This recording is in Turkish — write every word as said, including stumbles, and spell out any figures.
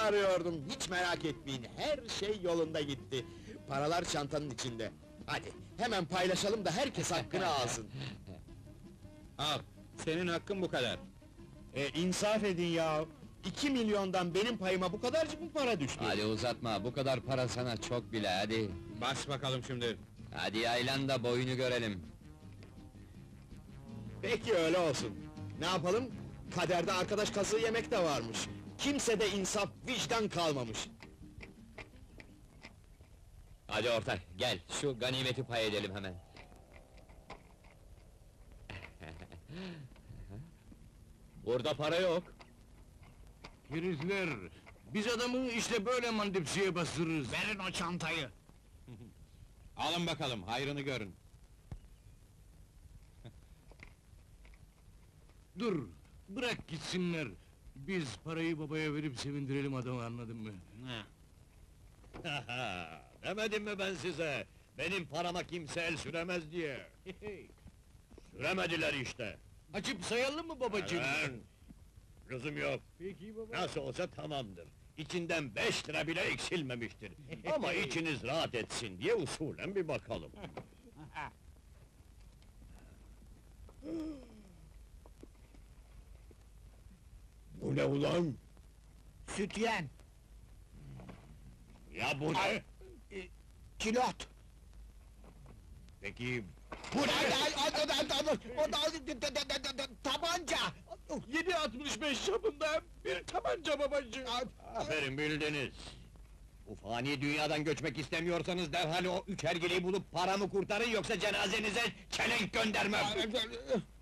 arıyordum, hiç merak etmeyin, her şey yolunda gitti. Paralar çantanın içinde. Hadi, hemen paylaşalım da herkes hakkını alsın. Al, senin hakkın bu kadar. E, insaf edin ya! İki milyondan benim payıma bu kadarcık mı para düştü? Hadi uzatma, bu kadar para sana çok bile, hadi! Bas bakalım şimdi. Hadi yaylan da boyunu görelim! Peki öyle olsun. Ne yapalım? Kaderde arkadaş kazığı yemek de varmış. Kimsede insaf, vicdan kalmamış. Hadi ortak, gel, şu ganimeti pay edelim hemen! Burada para yok! Herifler! Biz adamı işte böyle mandipsiye bastırırız! Verin o çantayı! Alın bakalım, hayrını görün. Dur! Bırak gitsinler! Biz parayı babaya verip sevindirelim adamı, anladın mı? Demedim mi ben size? Benim parama kimse el süremez diye! Süremediler işte! Açıp sayalım mı babacığım? Hemen! Lüzum yok! Peki baba! Nasıl olsa tamamdır! İçinden beş lira bile eksilmemiştir! Ama içiniz rahat etsin diye usulen bir bakalım! Bu ne ulan? Sütyen! Ya bu ne? Kilot! Peki... Bu ne? O da tabanca! yedi altmış beş çapında bir tabanca babacığım! Aferin bildiniz! Bu fani dünyadan göçmek istemiyorsanız derhal o üç hergeleyi bulup paramı kurtarın, yoksa cenazenize çelenk göndermem!